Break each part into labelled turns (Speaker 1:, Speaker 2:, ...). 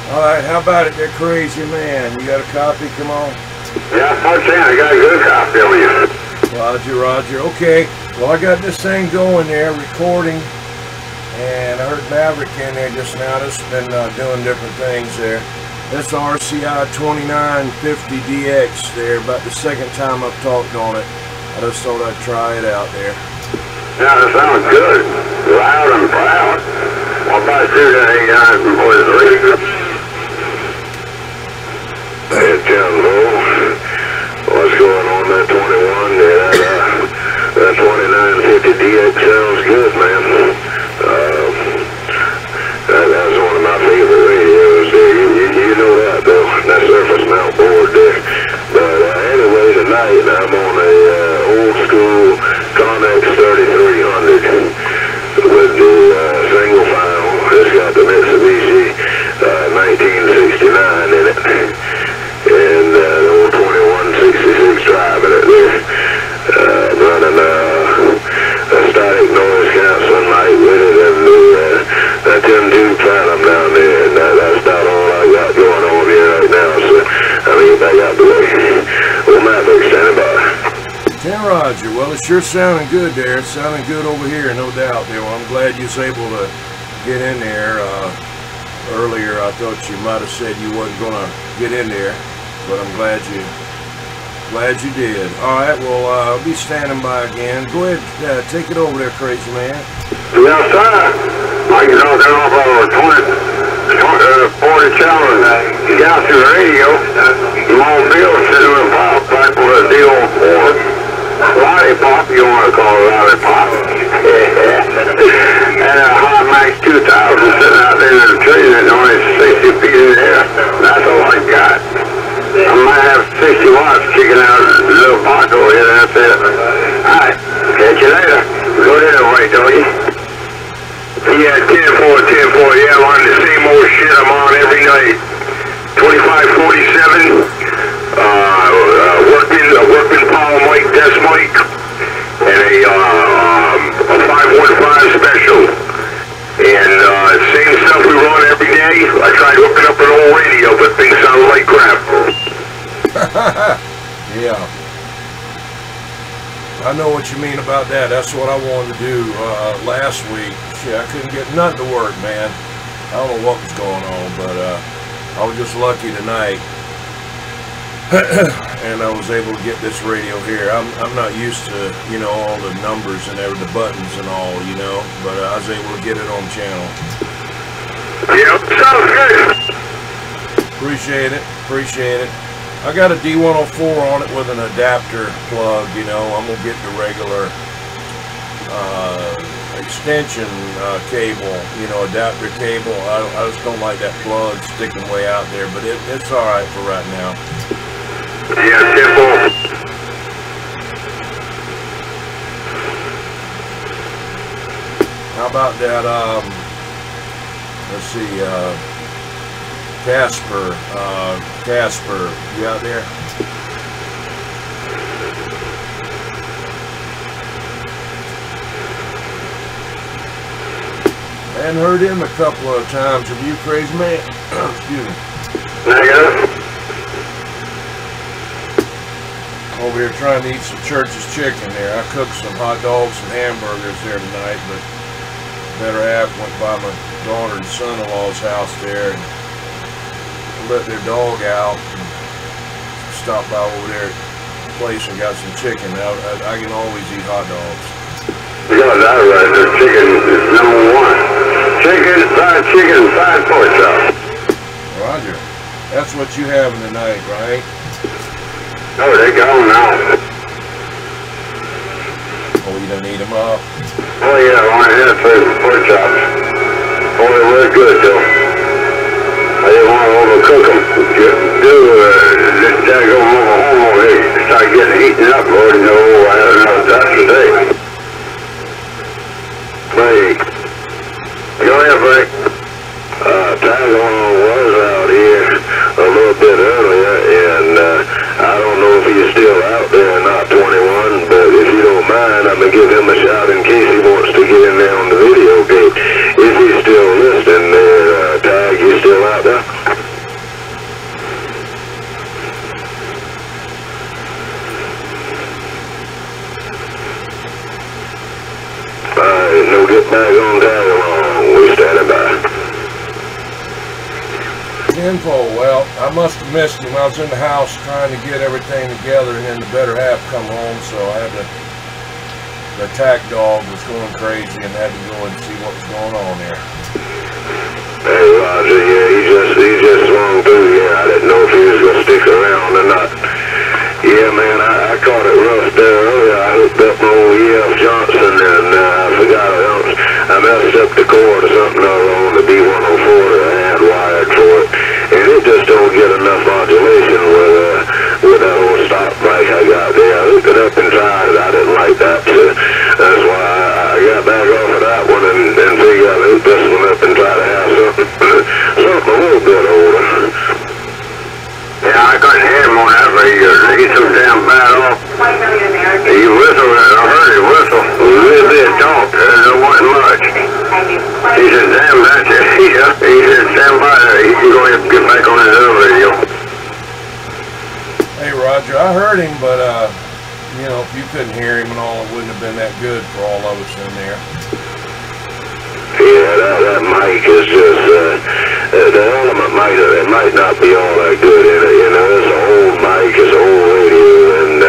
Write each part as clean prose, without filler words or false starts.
Speaker 1: All right, how about it, that crazy man? You got a copy? Come on.
Speaker 2: Yeah, I'm saying I got a good copy of you.
Speaker 1: Roger, Roger. Okay. Well, I got this thing going there, recording, and I heard Maverick in there just now. This has been doing different things there. That's the RCI 2950DX there. About the second time I've talked on it. I just thought I'd try it out there.
Speaker 2: Yeah, that sounds good. Loud and proud. What about you that ain't got it before the reader? Hey, Jumbo. What's going on that 21? Yeah, that 2950DX sounds good, man. That's one of my favorite radios there. You know that, though. That surface mount board there. But anyway, tonight I'm on a old school Connex 3300 with the single file. It's got the Mitsubishi 1969 in it. And the old 2166 drive in it there. Running a static noise canceling light with it, and that 10-2 Phantom down there. And that's not all I got going on here right now, so I mean, back out the way. Well, Maverick standing by.
Speaker 1: 10 Roger. Well, it's sure sounding good there. It's sounding good over here, no doubt there. Well, I'm glad you was able to get in there. Earlier, I thought you might have said you wasn't going to get in there, but I'm glad you did. All right, well, I'll be standing by again. Go ahead, take it over there, crazy man.
Speaker 2: Yes, sir. I can talk it off over 40 channels. You got through the radio. Long Bill sitting with a power pipe with a deal for lollipop. You want to call it lollipop? And a Hot Max 2000 sitting out there in the tree that's only 60 feet in the air. That's all I got. I might have 60 watts kicking out a little pot over here. That's it. Alright, catch you later. Go that way, don't you? Yeah, 10-4, 10-4. Yeah, I'm on the same old shit I'm on every night. 2547. Working power mic, desk mic, and a 515 special. And same stuff we run every day. I tried hooking up an old radio, but things sound like crap.
Speaker 1: Yeah. I know what you mean about that. That's what I wanted to do last week. Shit, I couldn't get nothing to work, man. I don't know what was going on, but I was just lucky tonight. And I was able to get this radio here. I'm not used to, you know, all the numbers and the buttons and all, you know, but I was able to get it on channel.
Speaker 2: Yep, sounds good.
Speaker 1: Appreciate it. Appreciate it. I got a D104 on it with an adapter plug, you know. I'm going to get the regular extension cable, you know, adapter cable. I just don't like that plug sticking way out there, but it's all right for right now.
Speaker 2: Yeah, simple.
Speaker 1: How about that, let's see, Casper, you out there? I hadn't heard him a couple of times. Have you, crazy man? Excuse me.
Speaker 2: Negative.
Speaker 1: Over here trying to eat some Church's chicken there. I cooked some hot dogs and hamburgers there tonight, but better half went by my daughter and son-in-law's house there and let their dog out and stopped by over there at the place and got some chicken. Now, I can always eat hot dogs.
Speaker 2: You got that right there. Chicken is #1. Chicken, fried pork chop.
Speaker 1: Roger. That's what you having tonight, right?
Speaker 2: Oh, they gone now.
Speaker 1: Oh, you done eat them up?
Speaker 2: Oh yeah, I only had pork chops. Oh, they were good though. I didn't want to overcook them. This guy go home over here. Start getting eaten up. Lord knows I had enough of that today. Frank. Go ahead, Frank. Tyrone was out here a little bit earlier, and I don't know if he's still out there or not, 21, but if you don't mind, I'm going to give him a shout in case he wants to get in there on the video gate. Is he still listening there, Tag? You still out there?
Speaker 1: info. Well, I must have missed him. I was in the house trying to get everything together, and then the better half come home, so I had to, the attack dog was going crazy and had to go and see what was going on there.
Speaker 2: Hey, Roger, yeah, he just swung through. Yeah, I didn't know if he was going to stick around or not. Yeah, man, I caught it rough there earlier. I hooked up my old E.F. Johnson, and I forgot I messed up the cord or something on the D104 that I had wired for it. And it just don't get enough modulation with that old stop mic I got there. I hooked it up and tried it. I didn't like that, so that's why I got back off of that one and figured I'd hook this one up and try to have something a little bit older. Yeah, I couldn't hear him on that radio. He's so damn bad off. He whistled, I heard him whistle. A little bit of talk, there wasn't much. He said, damn, that's it. He said, stand by there. He can go ahead and get back on his other radio.
Speaker 1: Hey, Roger, I heard him, but, you know, if you couldn't hear him and all, it wouldn't have been that good for all of us in there.
Speaker 2: Yeah, that mic is just, the element might not be all that good in it, you know. It's an old mic, it's an old radio, and,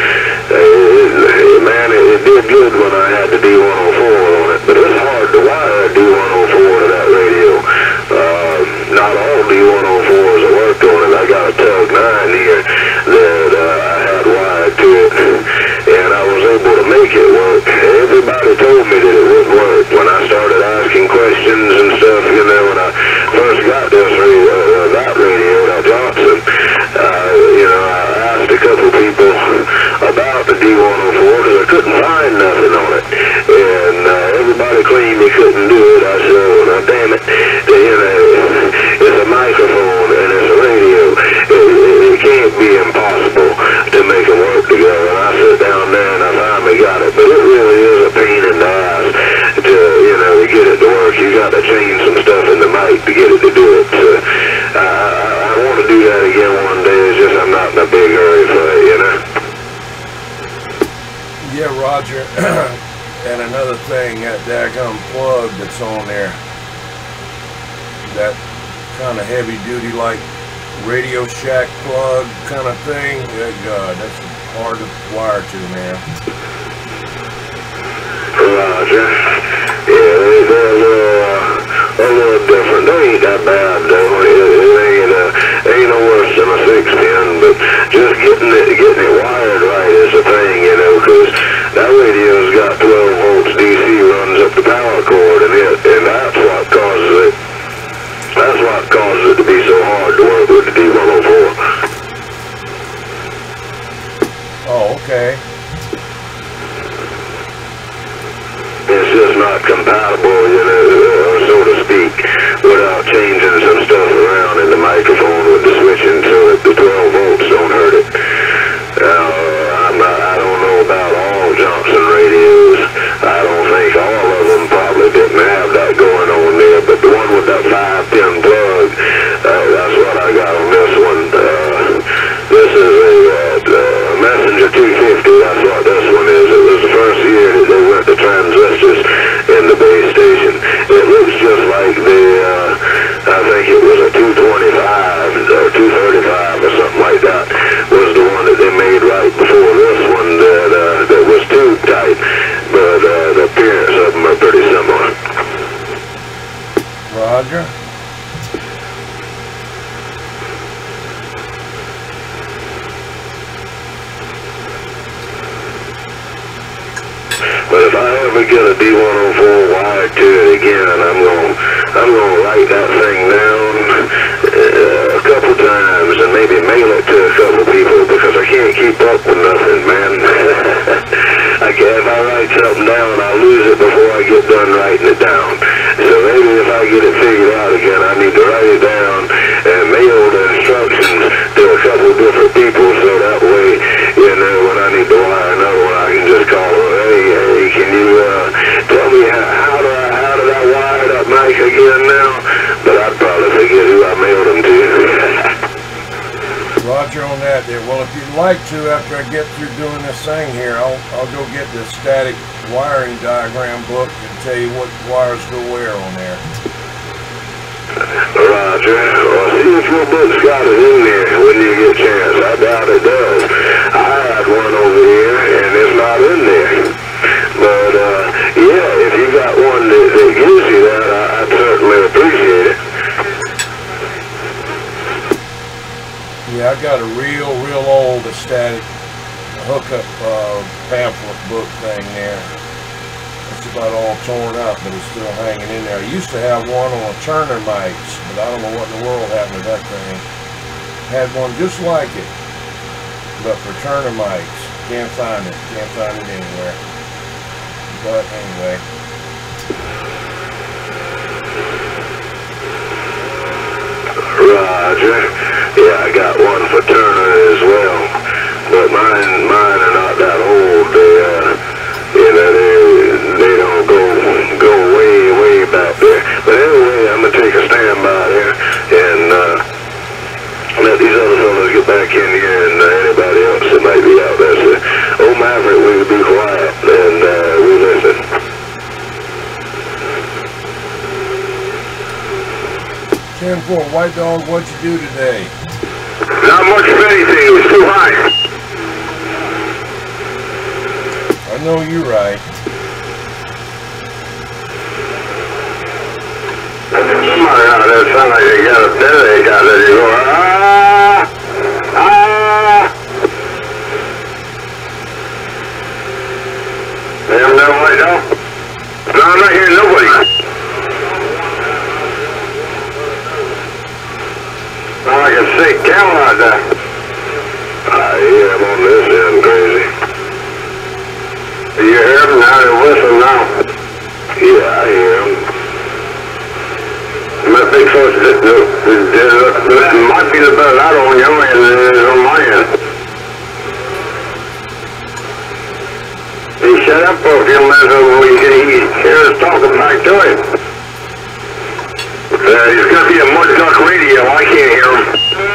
Speaker 2: man, it did good when I had the D104 on it, but it's hard to wire a D104 to that radio. Not all D104s that worked on it. I got a Tug 9 here that I had wired to it, and I was able to make it work. Everybody told me that it wouldn't work when I started asking questions and stuff, you know, when I first got this radio, that Johnson. You know, I asked a couple people about the D104 because I couldn't find nothing on it, and everybody claimed they couldn't do it. I said, well, now, damn it, you know, it's a microphone and it's a radio. It can't be impossible to make it work together. And I sit down there and I finally got it, but it really is a pain in the ass to, you know, to get it to work. You got to change some stuff in the mic to get it to do it. So, I want to do that again one day. It's just I'm not in a big hurry for it, you know.
Speaker 1: Yeah, Roger. And another thing, that daggum plug that's on there, that kind of heavy duty like Radio Shack plug kind of thing, good God, that's hard to wire to, man.
Speaker 2: Roger. Yeah, they're a little different. They ain't that bad though. It ain't no worse than a 6-pin, but just getting it wired right is the thing, you know, because that radio's got 12 volts DC runs up the power cord, and that's what causes it. That's what causes it to be so hard to work with the D104.
Speaker 1: Oh, okay.
Speaker 2: It's just not compatible, you know, so to speak, without changing some stuff around in the microphone with the switching so that the 12 volts don't hurt it. I don't know about all Johnson radios. I don't think all of them probably didn't have that going on there, but the one with that 5-pin plug, that's what I got on this one. This is a Messenger 250, that's what this one is. It was the first year that they went to transistors in the base station. It looks just like I think it was a 225 or 235 or something like that was the one that they made right before this one that was tube type, but the appearance of them are pretty similar.
Speaker 1: Roger.
Speaker 2: But if I ever get a D104 wired to it again, I'm gonna write that thing down a couple times and maybe mail it to a couple people because I can't keep up with nothing, man. If I write something down, I'll lose it before I get done writing it down. So maybe if I get it figured out again, I need to write it down and mail the instructions to a couple different people so that way, you know, when I need to wire another one, I can just call them, hey, can you tell me how did I wire that mic again now? But I'd probably forget who I mailed them to.
Speaker 1: Roger on that there. Well, if you'd like to, after I get through doing this thing here, I'll go get the static wiring diagram book and tell you what wires go where on there.
Speaker 2: Roger. Well, see if your book's got it in there when you get a chance. I doubt it does. I had one over here, and it's not in there. But, yeah, if you got one that gives you that, I'd certainly appreciate it.
Speaker 1: Yeah, I got a real old static hookup pamphlet book thing there. It's about all torn up, but it's still hanging in there. I used to have one on a Turner mics, but I don't know what in the world happened to that thing. Had one just like it, but for Turner mics. Can't find it. Can't find it anywhere. But anyway.
Speaker 2: Roger. Yeah, I got one for Turner as well. But mine are not that old. They don't go way back there. But anyway, I'm gonna take a standby there and let these other fellows get back in here, and anybody else that might be out there. So, old Maverick, we can be quiet and we listen.
Speaker 1: 10-4, White Dog, what'd you do today?
Speaker 2: Not much of anything. It was too high.
Speaker 1: I know you're right.
Speaker 2: Somebody out there sound like they got a headache out there. You go, Damn that White Dog? No, I'm not hearing nobody. Sound like a sick camel out there. I hear him on this end, crazy. You hear him now? They're whistling now. Yeah, I hear him. My big folks, this might be the better out on your end than it is on my end. He shut up for a few minutes so we can hear us talking back to him. He's got to be a mud duck radio. I can't hear him.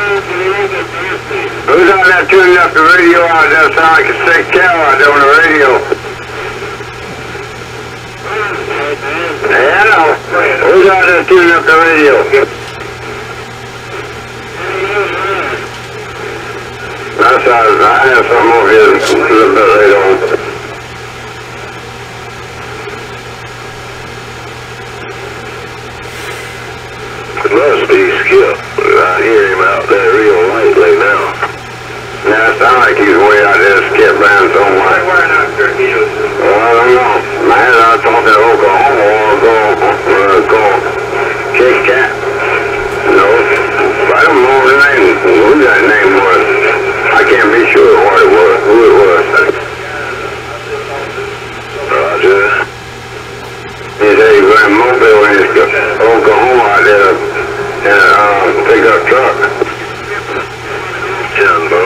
Speaker 2: Who's out there tuning up the radio out there? Sound like a sick cow out there on the radio. Yeah, I know. Who's out there tuning up the radio? I have something over here a little bit later on. It must be Skip. I hear him out there real lightly now. Now it sounds like he's way out there, Skip Brown somewhere. Well, I don't know. Man, I was talking to Oklahoma or go Kit Kat. No, I don't know the name, who that name was. I can't be sure what it was, who it was. Roger. He said he ran mobile in Oklahoma out there in a pickup truck. Jumbo.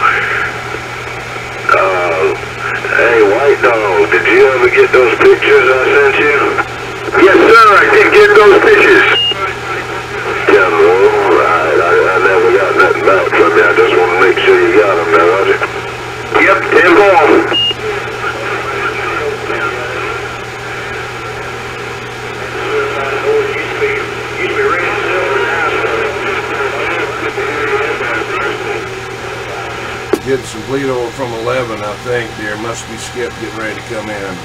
Speaker 2: Hey, White Dog, did you ever get those pictures I sent you? Yes, sir, I did get those pictures. Jumbo, right, I never got nothing back from you. I just want to make sure you got them there, Roger. Yep, 10-4.
Speaker 1: Getting some bleed over from 11, I think. There must be Skip getting ready to come in.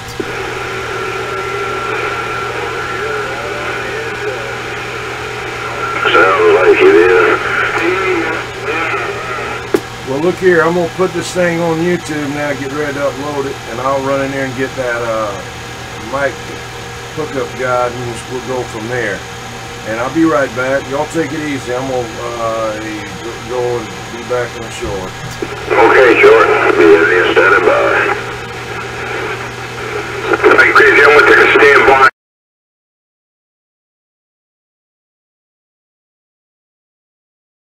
Speaker 2: Sounds like it is.
Speaker 1: Well, look here. I'm gonna put this thing on YouTube now. Get ready to upload it, and I'll run in there and get that mic hookup guide, and we'll go from there. And I'll be right back. Y'all take it easy. I'm gonna go and be back in a short.
Speaker 2: Okay, Short. Be in there standing by. Hey, crazy, I'm gonna take a standby